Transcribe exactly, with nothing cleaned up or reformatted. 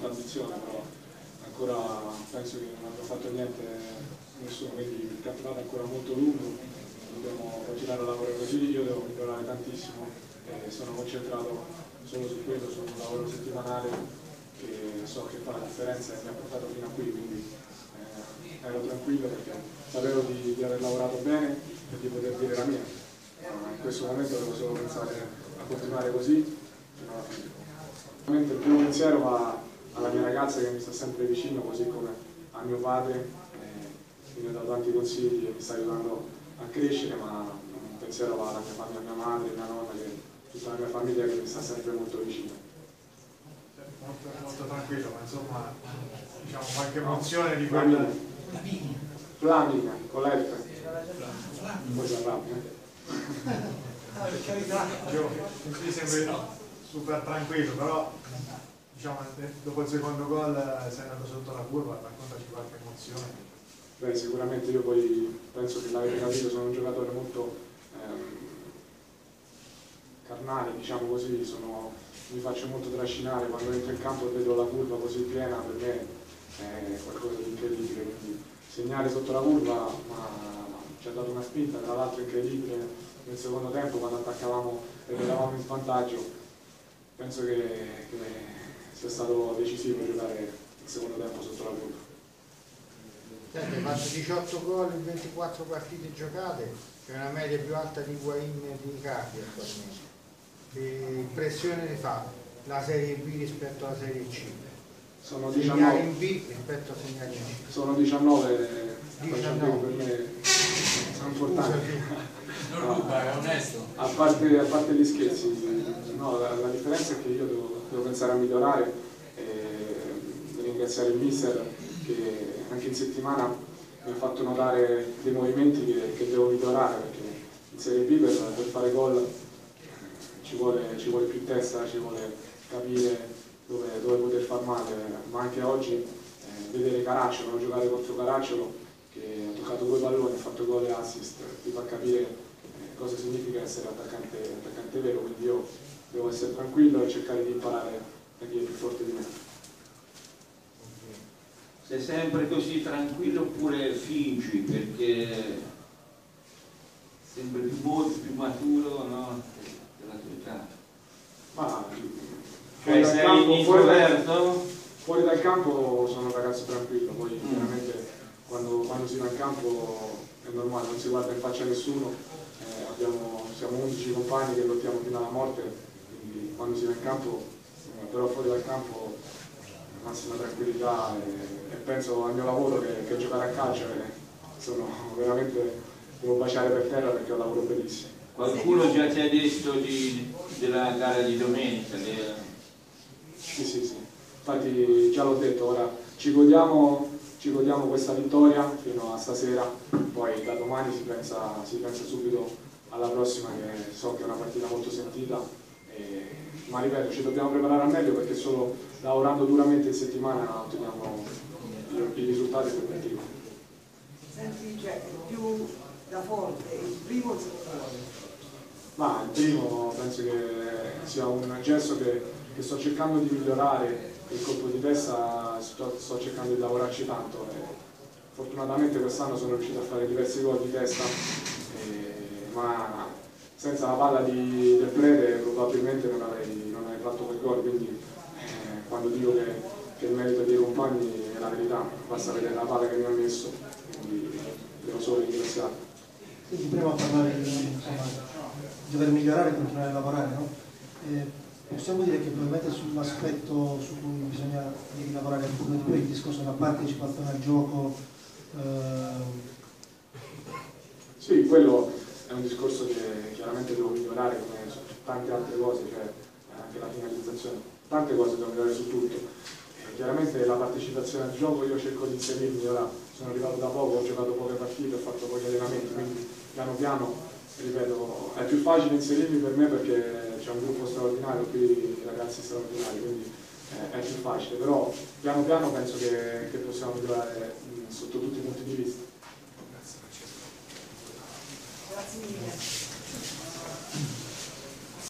l'ambizione, però ancora penso che non abbia fatto niente nessuno, quindi il campionato è ancora molto lungo, dobbiamo continuare a lavorare così, io devo migliorare tantissimo e sono concentrato solo su quello, su un lavoro settimanale che so che fa la differenza e mi ha portato fino a qui, quindi eh, ero tranquillo perché sapevo di, di aver lavorato bene e di poter dire la mia. Ma in questo momento devo solo pensare a continuare così fino alla fine. Ovviamente il primo pensiero va alla mia ragazza che mi sta sempre vicino, così come a mio padre, eh, mi ha dato tanti consigli e mi sta aiutando a crescere, ma un pensiero va alla mia famiglia, a mia madre, mia nonna, che, tutta la mia famiglia che mi sta sempre molto vicino. Molto, molto tranquillo, ma insomma, diciamo qualche emozione di quella... Flaminia, con la F. Poi si arrabbia. Per carità, mi sembra super tranquillo, però diciamo, dopo il secondo gol sei andato sotto la curva, raccontaci qualche emozione. Beh, sicuramente io poi penso che l'avete capito, sono un giocatore molto ehm, carnale, diciamo così, sono, mi faccio molto trascinare, quando entro in campo e vedo la curva così piena, per me è qualcosa di incredibile, quindi segnare sotto la curva ci ha dato una spinta, tra l'altro incredibile nel secondo tempo quando attaccavamo ed eravamo in vantaggio, penso che, che sia stato decisivo giocare il secondo tempo sotto la curva. Senti, hai fatto diciotto gol in ventiquattro partite giocate, c'è una media più alta di Higuaín e di Icardi attualmente. Che impressione ne fa la Serie B rispetto alla Serie C? Sono segnare diciannove in B rispetto a segnare in C. Sono diciannove, diciannove. per me sono importanti. Non ruba, è onesto. A parte, a parte gli scherzi, no, la, la differenza è che io devo, devo pensare a migliorare e ringraziare il mister che anche in settimana mi ha fatto notare dei movimenti che, che devo migliorare, perché in Serie B per, per fare gol ci vuole, ci vuole più testa, ci vuole capire dove, dove poter far male, ma anche oggi eh, vedere Caracciolo, giocare contro Caracciolo che ha toccato due palloni, ha fatto gol e assist, ti fa capire eh, cosa significa essere attaccante, attaccante vero, quindi io devo essere tranquillo e cercare di imparare da chi è più forte di me. Sei sempre così tranquillo oppure fingi perché sempre più molto, più maturo, no? Della tua età. Ma Cioè sei campo, introverto? Fuori, fuori dal campo sono un ragazzo tranquillo, poi mm. chiaramente quando, quando si va in campo è normale, non si guarda in faccia a nessuno, eh, abbiamo, siamo undici compagni che lottiamo fino alla morte, quindi quando si va in campo, eh, però fuori dal campo massima tranquillità e, e penso al mio lavoro che, che giocare a calcio e sono veramente, devo baciare per terra perché è un lavoro bellissimo. Qualcuno già ti ha detto di, della gara di domenica? Della... Sì, sì, sì, infatti già l'ho detto, ora ci godiamo, ci godiamo questa vittoria fino a stasera, poi da domani si pensa, si pensa subito alla prossima che so che è una partita molto sentita, e, ma ripeto, ci dobbiamo preparare al meglio perché solo lavorando duramente in settimana otteniamo i risultati per obiettivi. Senti, cioè, più da forte, il primo o il secondo? Ma il primo penso che sia un gesto che, che sto cercando di migliorare, il colpo di testa sto, sto cercando di lavorarci tanto e fortunatamente quest'anno sono riuscito a fare diversi gol di testa, e, ma senza la palla di, del prete probabilmente non avrei, non avrei fatto quel gol, quindi eh, quando dico che, che il merito dei compagni è la verità, basta vedere la palla che mi ha messo, quindi devo solo ringraziare. Quindi prima parlare di, insomma, di dover migliorare e continuare a lavorare, no? Eh, possiamo dire che probabilmente sull'aspetto su cui bisogna devi lavorare un po' di più il discorso della partecipazione al gioco. Eh... Sì, quello è un discorso che chiaramente devo migliorare come su tante altre cose, cioè anche la finalizzazione, tante cose devo migliorare su tutto. E chiaramente la partecipazione al gioco io cerco di inserirmi, ora sono arrivato da poco, ho giocato poche partite, ho fatto pochi allenamenti, quindi piano piano, ripeto, è più facile inserirmi per me perché c'è un gruppo straordinario, qui ragazzi straordinari, quindi eh, è più facile, però piano piano penso che, che possiamo migliorare mh, sotto tutti i punti di vista. Grazie mille.